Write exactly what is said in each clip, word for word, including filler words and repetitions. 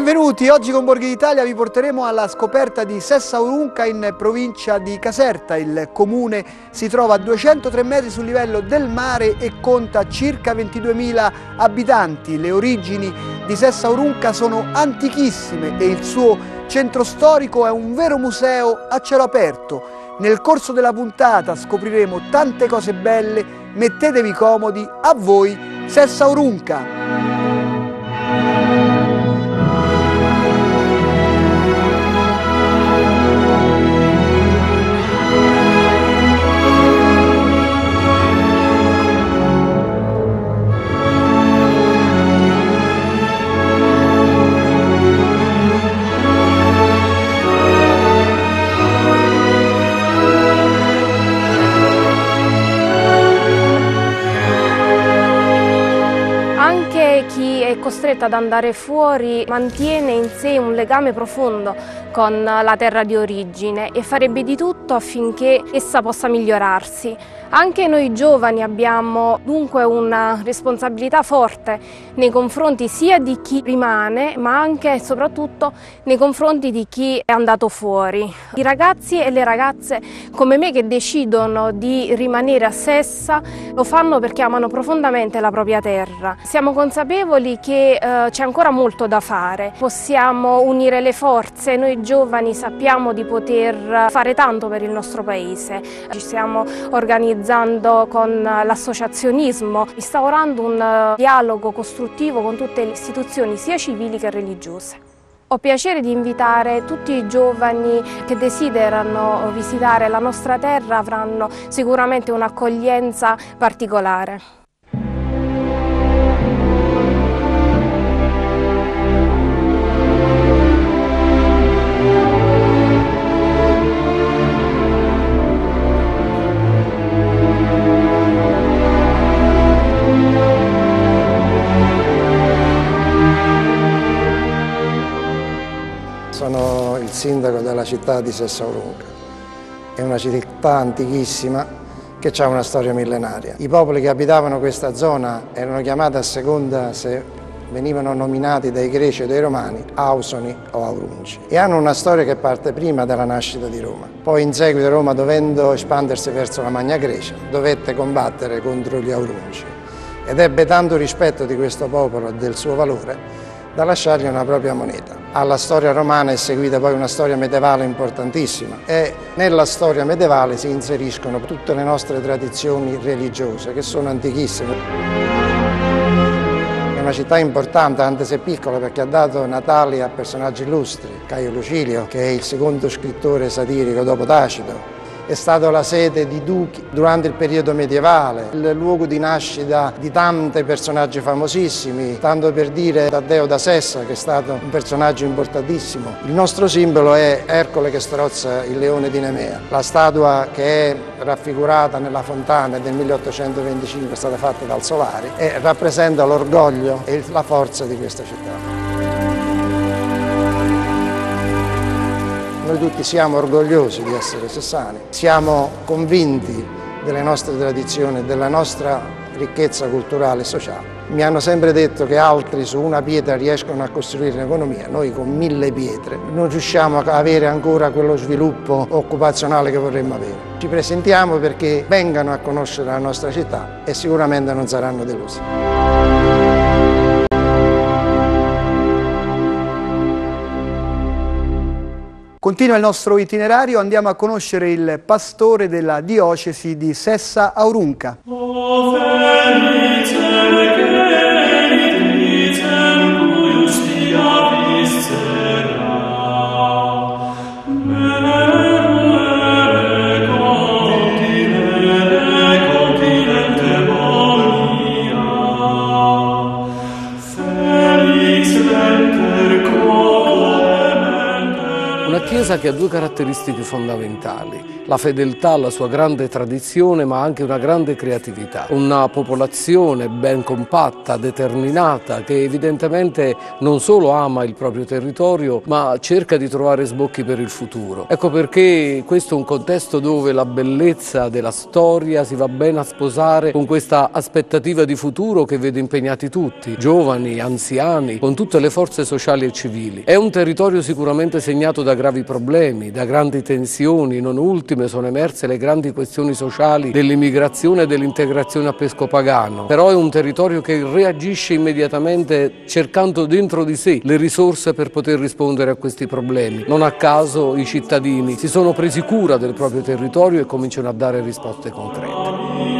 Benvenuti, oggi con Borghi d'Italia vi porteremo alla scoperta di Sessa Aurunca in provincia di Caserta. Il comune si trova a duecentotre metri sul livello del mare e conta circa ventiduemila abitanti. Le origini di Sessa Aurunca sono antichissime e il suo centro storico è un vero museo a cielo aperto. Nel corso della puntata scopriremo tante cose belle, mettetevi comodi, a voi Sessa Aurunca! Chi è costretto ad andare fuori mantiene in sé un legame profondo con la terra di origine e farebbe di tutto affinché essa possa migliorarsi. Anche noi giovani abbiamo dunque una responsabilità forte nei confronti sia di chi rimane, ma anche e soprattutto nei confronti di chi è andato fuori. I ragazzi e le ragazze come me che decidono di rimanere a Sessa lo fanno perché amano profondamente la propria terra. Siamo consapevoli che eh, c'è ancora molto da fare, possiamo unire le forze, noi giovani sappiamo di poter fare tanto per il nostro paese. Ci stiamo organizzando con l'associazionismo, instaurando un dialogo costruttivo con tutte le istituzioni sia civili che religiose. Ho piacere di invitare tutti i giovani che desiderano visitare la nostra terra, avranno sicuramente un'accoglienza particolare. Sono il sindaco della città di Sessa Aurunca. È una città antichissima che ha una storia millenaria. I popoli che abitavano questa zona erano chiamati a seconda se venivano nominati dai greci o dai romani Ausoni o Aurunci e hanno una storia che parte prima della nascita di Roma. Poi in seguito Roma, dovendo espandersi verso la Magna Grecia, dovette combattere contro gli Aurunci ed ebbe tanto rispetto di questo popolo e del suo valore da lasciargli una propria moneta. Alla storia romana è seguita poi una storia medievale importantissima e nella storia medievale si inseriscono tutte le nostre tradizioni religiose che sono antichissime. È una città importante, anche se piccola, perché ha dato natali a personaggi illustri. Caio Lucilio, che è il secondo scrittore satirico dopo Tacito, è stata la sede di duchi durante il periodo medievale, il luogo di nascita di tanti personaggi famosissimi, tanto per dire Taddeo da Sessa, che è stato un personaggio importantissimo. Il nostro simbolo è Ercole che strozza il leone di Nemea. La statua che è raffigurata nella fontana del milleottocentoventicinque è stata fatta dal Solari e rappresenta l'orgoglio e la forza di questa città. Noi tutti siamo orgogliosi di essere sessani, siamo convinti delle nostre tradizioni, della nostra ricchezza culturale e sociale. Mi hanno sempre detto che altri su una pietra riescono a costruire un'economia, noi con mille pietre non riusciamo a avere ancora quello sviluppo occupazionale che vorremmo avere. Ci presentiamo perché vengano a conoscere la nostra città e sicuramente non saranno delusi. Continua il nostro itinerario, andiamo a conoscere il pastore della diocesi di Sessa Aurunca. chiesa che ha due caratteristiche fondamentali: la fedeltà alla sua grande tradizione, ma anche una grande creatività. Una popolazione ben compatta, determinata, che evidentemente non solo ama il proprio territorio, ma cerca di trovare sbocchi per il futuro. Ecco perché questo è un contesto dove la bellezza della storia si va bene a sposare con questa aspettativa di futuro che vede impegnati tutti, giovani, anziani, con tutte le forze sociali e civili. È un territorio sicuramente segnato da gravi problemi, da grandi tensioni, non ultime sono emerse le grandi questioni sociali dell'immigrazione e dell'integrazione a Pescopagano, però è un territorio che reagisce immediatamente cercando dentro di sé le risorse per poter rispondere a questi problemi. Non a caso i cittadini si sono presi cura del proprio territorio e cominciano a dare risposte concrete.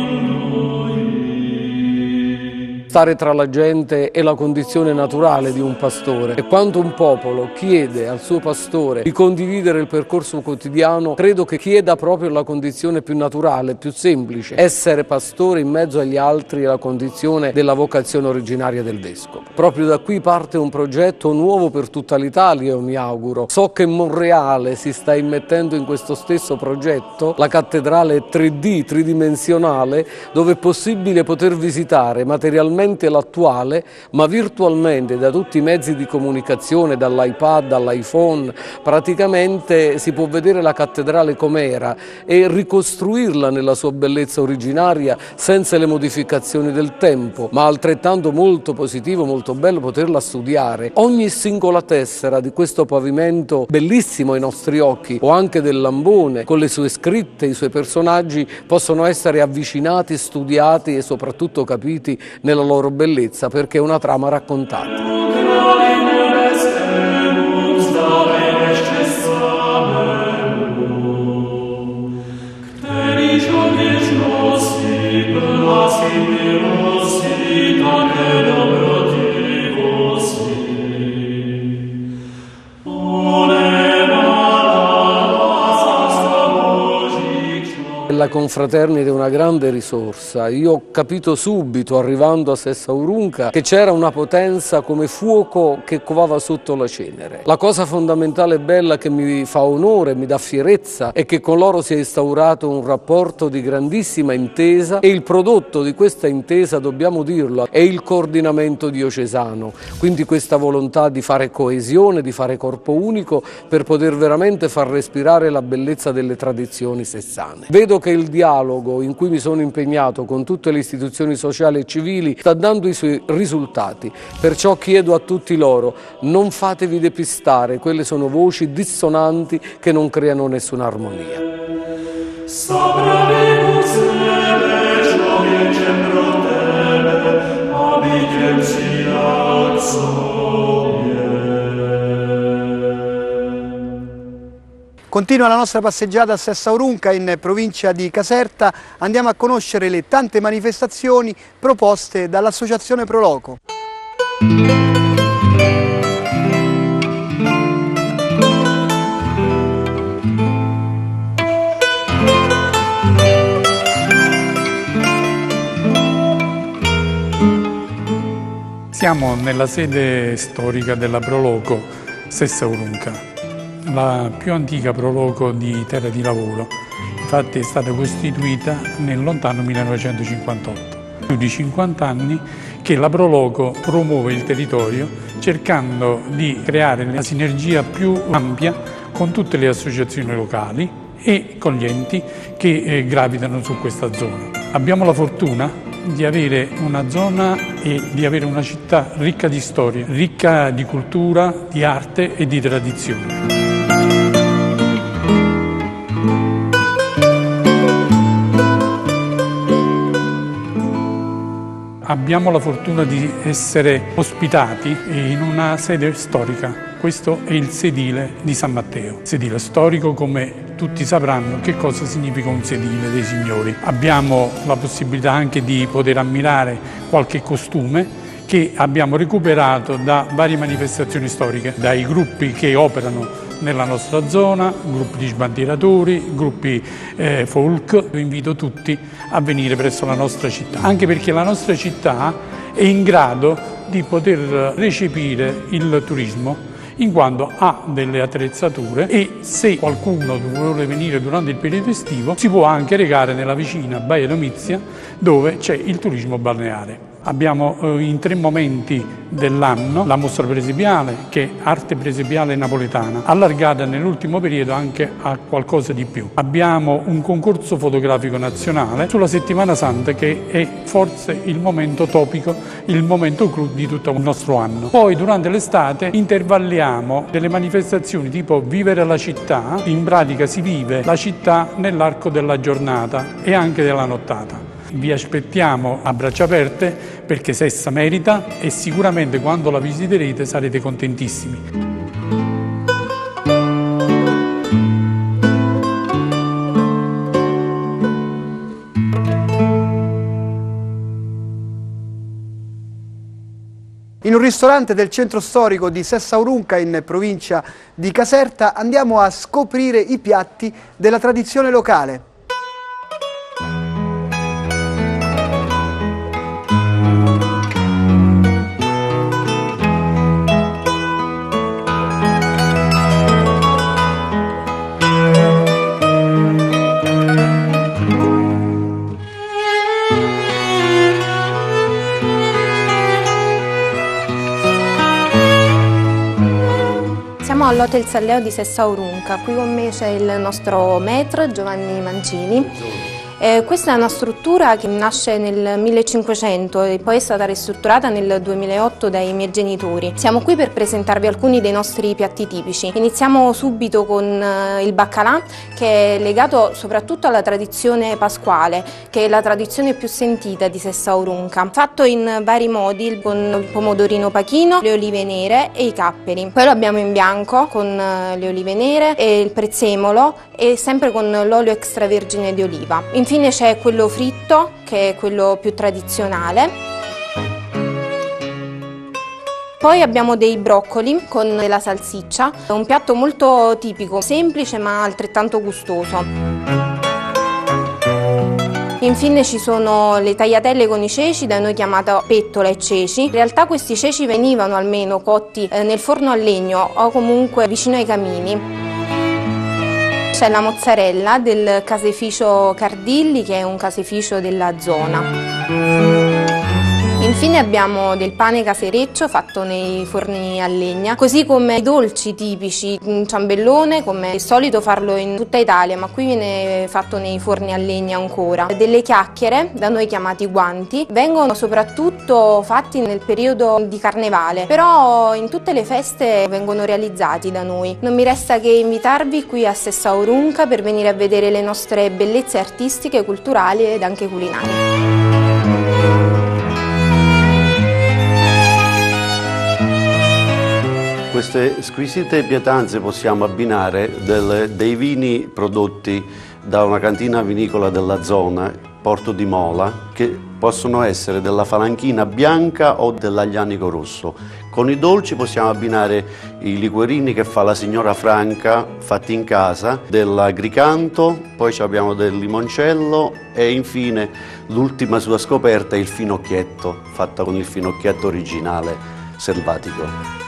Stare tra la gente è la condizione naturale di un pastore e quando un popolo chiede al suo pastore di condividere il percorso quotidiano, credo che chieda proprio la condizione più naturale, più semplice. Essere pastore in mezzo agli altri è la condizione della vocazione originaria del vescovo. Proprio da qui parte un progetto nuovo per tutta l'Italia, io mi auguro. So che Monreale si sta immettendo in questo stesso progetto, la cattedrale tre D, tridimensionale, dove è possibile poter visitare materialmente l'attuale, ma virtualmente da tutti i mezzi di comunicazione, dall'iPad all'iPhone, praticamente si può vedere la cattedrale com'era e ricostruirla nella sua bellezza originaria senza le modificazioni del tempo, ma altrettanto molto positivo, molto bello poterla studiare. Ogni singola tessera di questo pavimento bellissimo ai nostri occhi, o anche del Lambone, con le sue scritte, i suoi personaggi, possono essere avvicinati, studiati e soprattutto capiti nella loro bellezza, perché è una trama raccontata. La confraternita è una grande risorsa. Io ho capito subito, arrivando a Sessa Aurunca, che c'era una potenza come fuoco che covava sotto la cenere. La cosa fondamentale e bella che mi fa onore, mi dà fierezza, è che con loro si è instaurato un rapporto di grandissima intesa e il prodotto di questa intesa, dobbiamo dirlo, è il coordinamento diocesano. Quindi questa volontà di fare coesione, di fare corpo unico per poter veramente far respirare la bellezza delle tradizioni sessane. Vedo che il dialogo in cui mi sono impegnato con tutte le istituzioni sociali e civili sta dando i suoi risultati, perciò chiedo a tutti loro: non fatevi depistare, quelle sono voci dissonanti che non creano nessuna armonia. Continua la nostra passeggiata a Sessa Aurunca in provincia di Caserta. Andiamo a conoscere le tante manifestazioni proposte dall'Associazione Pro Loco. Siamo nella sede storica della Pro Loco Sessa Aurunca, la più antica Pro Loco di Terra di Lavoro. Infatti è stata costituita nel lontano millenovecentocinquantotto. Più di cinquanta anni che la Pro Loco promuove il territorio cercando di creare una sinergia più ampia con tutte le associazioni locali e con gli enti che eh, gravitano su questa zona. Abbiamo la fortuna di avere una zona e di avere una città ricca di storia, ricca di cultura, di arte e di tradizione. Abbiamo la fortuna di essere ospitati in una sede storica. Questo è il sedile di San Matteo. Sedile storico, come tutti sapranno che cosa significa un sedile dei signori. Abbiamo la possibilità anche di poter ammirare qualche costume che abbiamo recuperato da varie manifestazioni storiche, dai gruppi che operano nella nostra zona, gruppi di sbandieratori, gruppi eh, folk. Io invito tutti a venire presso la nostra città, anche perché la nostra città è in grado di poter recepire il turismo in quanto ha delle attrezzature e se qualcuno vuole venire durante il periodo estivo si può anche recare nella vicina Baia Domizia dove c'è il turismo balneare. Abbiamo eh, in tre momenti dell'anno la mostra presepiale, che è arte presepiale napoletana, allargata nell'ultimo periodo anche a qualcosa di più. Abbiamo un concorso fotografico nazionale sulla Settimana Santa, che è forse il momento topico, il momento clou di tutto il nostro anno. Poi durante l'estate intervalliamo delle manifestazioni tipo Vivere la città, in pratica si vive la città nell'arco della giornata e anche della nottata. Vi aspettiamo a braccia aperte perché Sessa merita e sicuramente quando la visiterete sarete contentissimi. In un ristorante del centro storico di Sessa Aurunca, in provincia di Caserta, andiamo a scoprire i piatti della tradizione locale. Siamo all'Hotel Salleo di Sessa Aurunca, qui con me c'è il nostro maître Giovanni Mancini. Eh, questa è una struttura che nasce nel millecinquecento e poi è stata ristrutturata nel duemilaotto dai miei genitori. Siamo qui per presentarvi alcuni dei nostri piatti tipici. Iniziamo subito con eh, il baccalà, che è legato soprattutto alla tradizione pasquale, che è la tradizione più sentita di Sessa Aurunca. Fatto in vari modi, con il pomodorino pachino, le olive nere e i capperi. Poi lo abbiamo in bianco con eh, le olive nere e il prezzemolo e sempre con l'olio extravergine di oliva. Infine c'è quello fritto, che è quello più tradizionale. Poi abbiamo dei broccoli con della salsiccia, un piatto molto tipico, semplice ma altrettanto gustoso. Infine ci sono le tagliatelle con i ceci, da noi chiamata pettola e ceci. In realtà questi ceci venivano almeno cotti nel forno a legno o comunque vicino ai camini. C'è la mozzarella del caseificio Cardilli, che è un caseificio della zona. Infine abbiamo del pane casereccio fatto nei forni a legna, così come i dolci tipici, un ciambellone, come è solito farlo in tutta Italia, ma qui viene fatto nei forni a legna ancora. Delle chiacchiere, da noi chiamati guanti, vengono soprattutto fatti nel periodo di carnevale, però in tutte le feste vengono realizzati da noi. Non mi resta che invitarvi qui a Sessa Aurunca per venire a vedere le nostre bellezze artistiche, culturali ed anche culinarie. Queste squisite pietanze possiamo abbinare del, dei vini prodotti da una cantina vinicola della zona, Porto di Mola, che possono essere della falanchina bianca o dell'aglianico rosso. Con i dolci possiamo abbinare i liquorini che fa la signora Franca, fatti in casa, dell'agricanto, poi abbiamo del limoncello e infine l'ultima sua scoperta è il finocchietto, fatta con il finocchietto originale selvatico.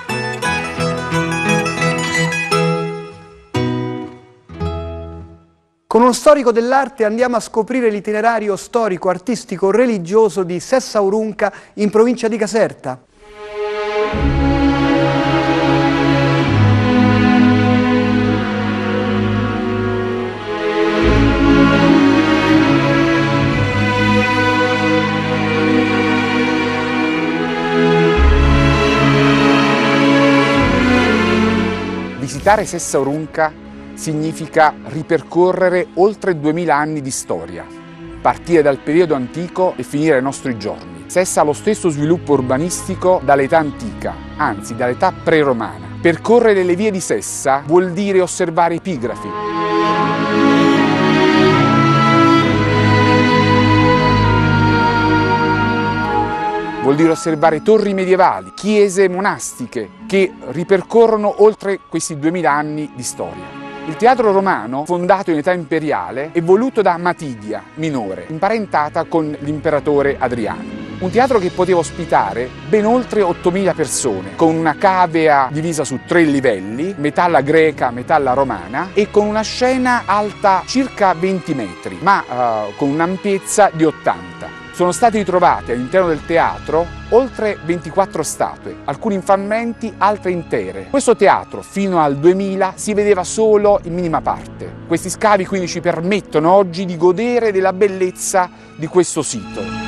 Con uno storico dell'arte andiamo a scoprire l'itinerario storico, artistico, religioso di Sessa Aurunca in provincia di Caserta. Visitare Sessa Aurunca significa ripercorrere oltre duemila anni di storia, partire dal periodo antico e finire ai nostri giorni. Sessa ha lo stesso sviluppo urbanistico dall'età antica, anzi dall'età pre-romana. Percorrere le vie di Sessa vuol dire osservare epigrafi, vuol dire osservare torri medievali, chiese monastiche che ripercorrono oltre questi duemila anni di storia. Il teatro romano, fondato in età imperiale, è voluto da Matidia, minore, imparentata con l'imperatore Adriano. Un teatro che poteva ospitare ben oltre ottomila persone, con una cavea divisa su tre livelli, metà alla greca, metà alla romana, e con una scena alta circa venti metri, ma uh, con un'ampiezza di ottanta. Sono state ritrovate all'interno del teatro oltre ventiquattro statue, alcuni frammenti, altre intere. Questo teatro fino al duemila si vedeva solo in minima parte. Questi scavi quindi ci permettono oggi di godere della bellezza di questo sito.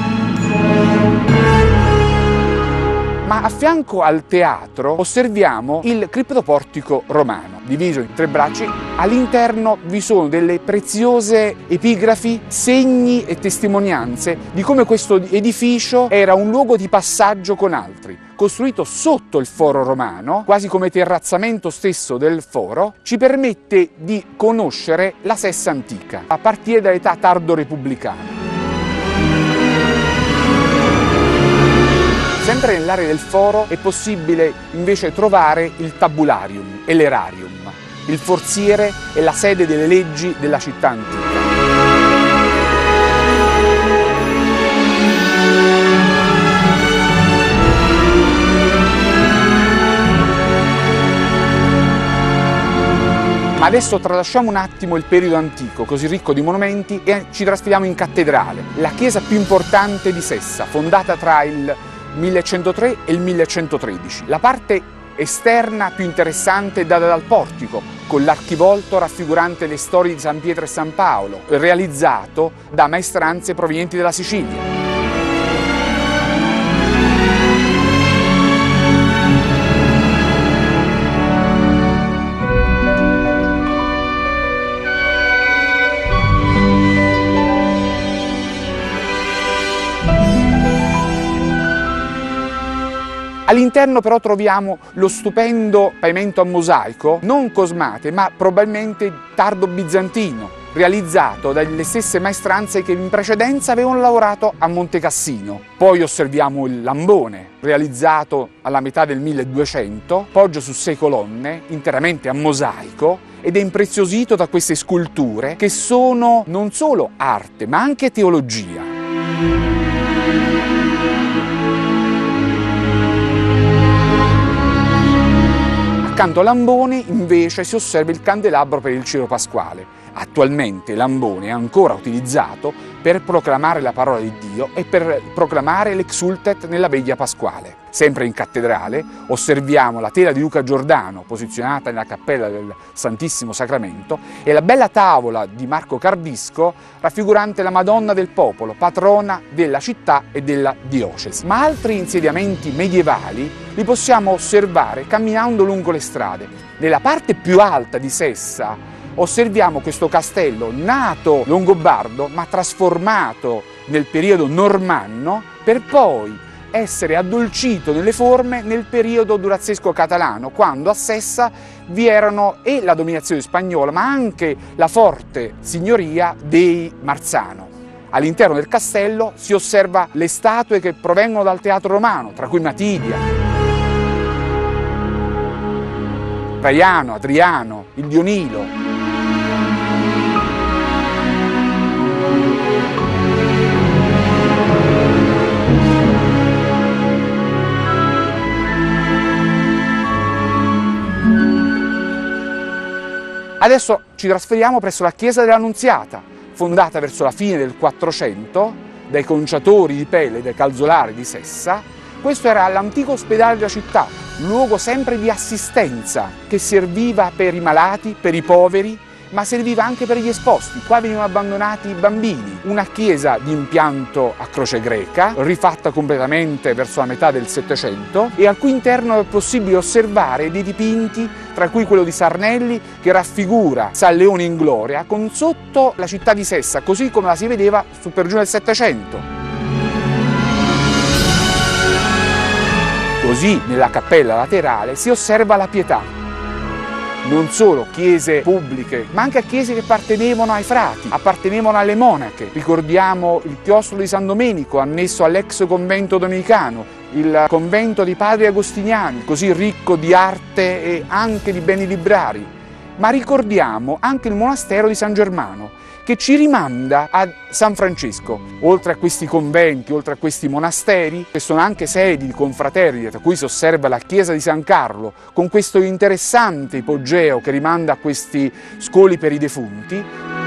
Ma a fianco al teatro osserviamo il criptoportico romano, diviso in tre bracci. All'interno vi sono delle preziose epigrafi, segni e testimonianze di come questo edificio era un luogo di passaggio con altri. Costruito sotto il foro romano, quasi come terrazzamento stesso del foro, ci permette di conoscere la Sessa antica, a partire dall'età tardo-repubblicana. Sempre nell'area del foro è possibile invece trovare il tabularium e l'erarium. Il forziere è la sede delle leggi della città antica. Ma adesso tralasciamo un attimo il periodo antico, così ricco di monumenti, e ci trasferiamo in cattedrale, la chiesa più importante di Sessa, fondata tra il millecentotre e il millecentotredici. La parte esterna più interessante è data dal portico, con l'archivolto raffigurante le storie di San Pietro e San Paolo, realizzato da maestranze provenienti dalla Sicilia. All'interno però troviamo lo stupendo pavimento a mosaico, non cosmate, ma probabilmente tardo bizantino, realizzato dalle stesse maestranze che in precedenza avevano lavorato a Monte Cassino. Poi osserviamo il lambone, realizzato alla metà del milleduecento, poggia su sei colonne, interamente a mosaico, ed è impreziosito da queste sculture che sono non solo arte, ma anche teologia. Accanto a Lambone invece si osserva il candelabro per il Ciro Pasquale. Attualmente Lambone è ancora utilizzato per proclamare la parola di Dio e per proclamare l'exultet nella veglia pasquale. Sempre in cattedrale osserviamo la tela di Luca Giordano posizionata nella cappella del Santissimo Sacramento e la bella tavola di Marco Cardisco raffigurante la Madonna del Popolo, patrona della città e della diocesi. Ma altri insediamenti medievali li possiamo osservare camminando lungo le strade. Nella parte più alta di Sessa osserviamo questo castello nato longobardo ma trasformato nel periodo normanno per poi essere addolcito nelle forme nel periodo durazzesco catalano, quando a Sessa vi erano e la dominazione spagnola ma anche la forte signoria dei Marzano. All'interno del castello si osserva le statue che provengono dal teatro romano, tra cui Matidia, Traiano, Adriano, il Dionilo. Adesso ci trasferiamo presso la chiesa dell'Annunziata, fondata verso la fine del Quattrocento dai conciatori di pelle e dai calzolari di Sessa. Questo era l'antico ospedale della città, luogo sempre di assistenza che serviva per i malati, per i poveri, ma serviva anche per gli esposti. Qua venivano abbandonati i bambini. Una chiesa di impianto a croce greca, rifatta completamente verso la metà del Settecento, e al cui interno è possibile osservare dei dipinti, tra cui quello di Sarnelli, che raffigura San Leone in gloria, con sotto la città di Sessa, così come la si vedeva su per giù nel Settecento. Così, nella cappella laterale, si osserva la Pietà. Non solo chiese pubbliche, ma anche a chiese che appartenevano ai frati, appartenevano alle monache. Ricordiamo il chiostro di San Domenico, annesso all'ex convento domenicano, il convento dei padri agostiniani, così ricco di arte e anche di beni librari. ma ricordiamo anche il monastero di San Germano, che ci rimanda a San Francesco. Oltre a questi conventi, oltre a questi monasteri, che sono anche sedi di confraternite, tra cui si osserva la chiesa di San Carlo, con questo interessante ipogeo che rimanda a questi scoli per i defunti.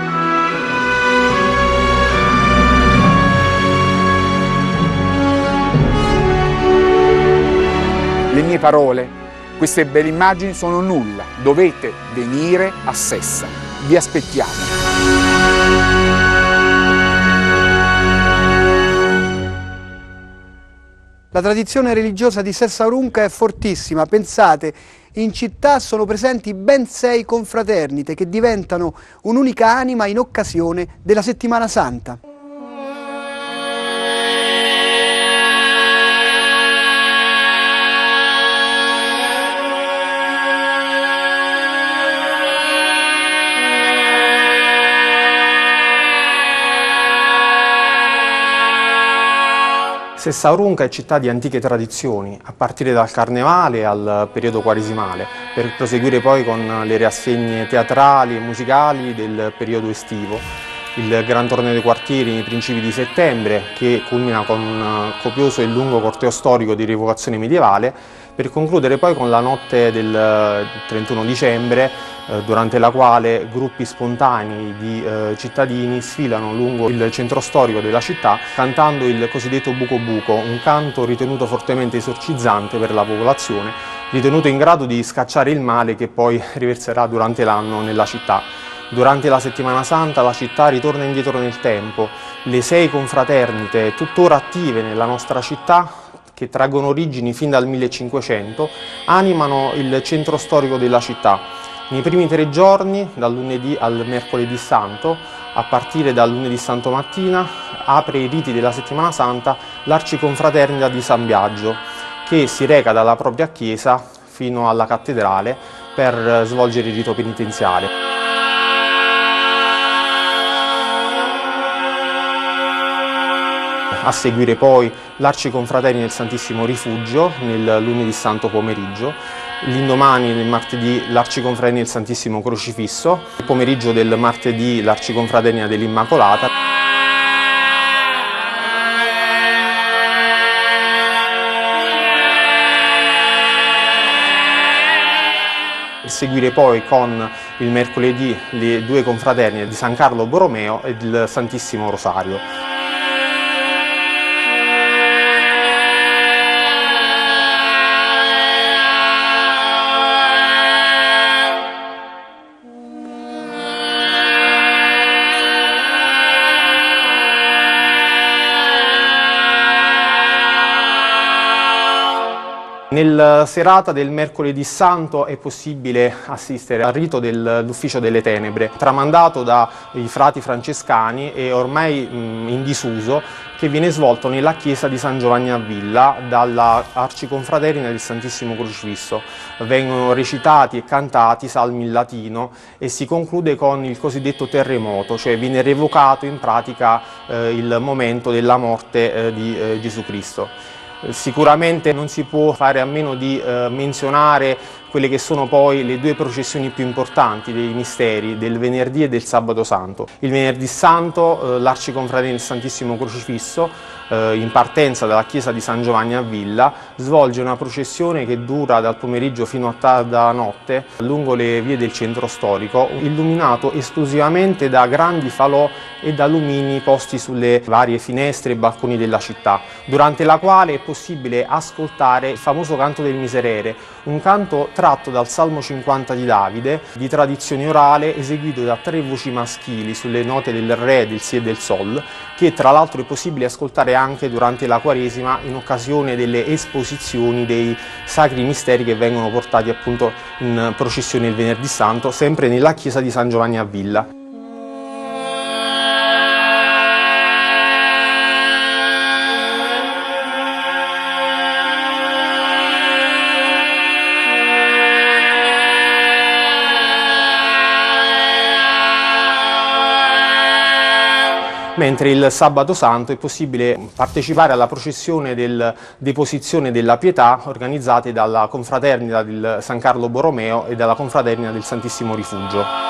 Le mie parole, queste belle immagini sono nulla, dovete venire a Sessa, vi aspettiamo. La tradizione religiosa di Sessa Aurunca è fortissima, pensate, in città sono presenti ben sei confraternite che diventano un'unica anima in occasione della Settimana Santa. Sessa Aurunca è città di antiche tradizioni, a partire dal Carnevale al periodo quaresimale, per proseguire poi con le rassegne teatrali e musicali del periodo estivo, il Gran Torneo dei Quartieri nei principi di settembre, che culmina con un copioso e lungo corteo storico di rievocazione medievale, per concludere poi con la notte del trentuno dicembre, eh, durante la quale gruppi spontanei di eh, cittadini sfilano lungo il centro storico della città cantando il cosiddetto Buco Buco, un canto ritenuto fortemente esorcizzante per la popolazione, ritenuto in grado di scacciare il male che poi riverserà durante l'anno nella città. Durante la Settimana Santa la città ritorna indietro nel tempo. Le sei confraternite tuttora attive nella nostra città, che traggono origini fin dal millecinquecento, animano il centro storico della città. Nei primi tre giorni, dal lunedì al mercoledì santo, a partire dal lunedì santo mattina, apre i riti della Settimana Santa l'Arciconfraternita di San Biagio, che si reca dalla propria chiesa fino alla cattedrale per svolgere il rito penitenziale. A seguire poi l'Arciconfraternita del Santissimo Rifugio nel lunedì santo pomeriggio, l'indomani del martedì l'Arciconfraternita del Santissimo Crocifisso, il pomeriggio del martedì l'Arciconfraternita dell'Immacolata. E seguire poi con il mercoledì le due confraternite di San Carlo Borromeo e il Santissimo Rosario. Nella serata del mercoledì santo è possibile assistere al rito dell'Ufficio delle Tenebre, tramandato dai frati francescani e ormai mh, in disuso, che viene svolto nella chiesa di San Giovanni a Villa dalla Arciconfraternita del Santissimo Crocifisso. Vengono recitati e cantati salmi in latino e si conclude con il cosiddetto terremoto, cioè viene rievocato in pratica eh, il momento della morte eh, di eh, Gesù Cristo. Sicuramente non si può fare a meno di eh, menzionare quelle che sono poi le due processioni più importanti dei misteri del venerdì e del sabato santo. Il venerdì santo eh, l'Arciconfraternita del Santissimo Crocifisso, eh, in partenza dalla chiesa di San Giovanni a Villa, svolge una processione che dura dal pomeriggio fino a tarda notte lungo le vie del centro storico, illuminato esclusivamente da grandi falò e da lumini posti sulle varie finestre e balconi della città, durante la quale è possibile ascoltare il famoso canto del Miserere, un canto tratto dal Salmo cinquanta di Davide, di tradizione orale, eseguito da tre voci maschili sulle note del Re, del Si e del Sol, che tra l'altro è possibile ascoltare anche durante la Quaresima in occasione delle esposizioni dei sacri misteri che vengono portati appunto in processione il venerdì santo, sempre nella chiesa di San Giovanni a Villa. mentre il sabato santo è possibile partecipare alla processione del Deposizione della Pietà organizzate dalla Confraternita del San Carlo Borromeo e dalla Confraternita del Santissimo Rifugio.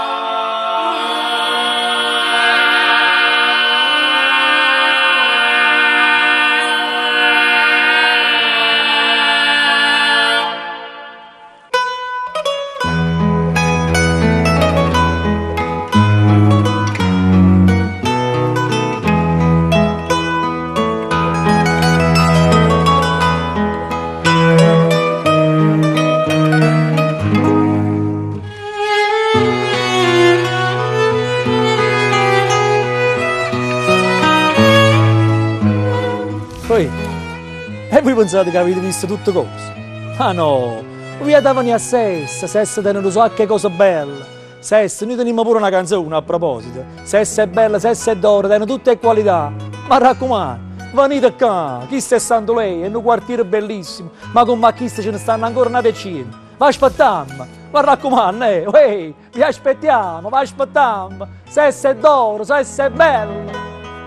Poi, e voi pensate che avete visto tutte cose? Ah no, vi andavano a Sessa, Sessa tengono so che cosa bella. Sessa, noi teniamo pure una canzone a proposito. Sessa è bella, Sessa è d'oro, tengono tutte qualità. Ma raccomando, venite qua, chi sta stando lei, è un quartiere bellissimo, ma con macchiste ce ne stanno ancora una decina. Va aspettiamo, ma raccomando, eh, ehi, vi aspettiamo, va aspettiamo. Sessa è d'oro, Sessa è bella.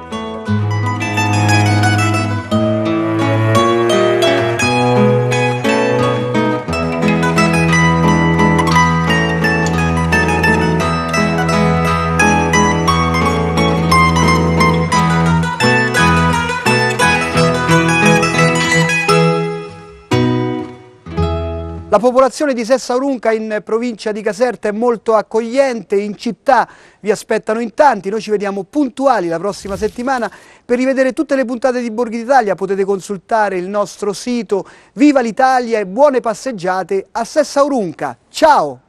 La popolazione di Sessa Aurunca in provincia di Caserta è molto accogliente, in città vi aspettano in tanti, noi ci vediamo puntuali la prossima settimana. Per rivedere tutte le puntate di Borghi d'Italia potete consultare il nostro sito. Viva l'Italia e buone passeggiate a Sessa Aurunca. Ciao!